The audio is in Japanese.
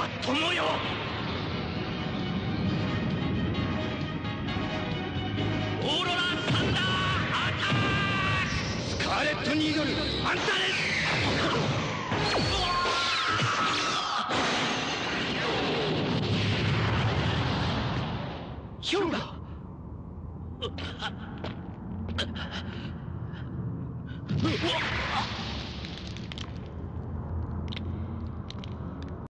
友よ。オーロラサンダーアタック。スカーレットニードルアンタレス。ヒョウだ。うわっ。